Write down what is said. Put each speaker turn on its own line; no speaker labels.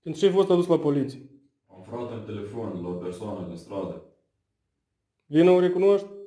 Când șeful ăsta a dus la poliție.
Am aflat în telefon la o persoană din stradă.
Vina o recunoști?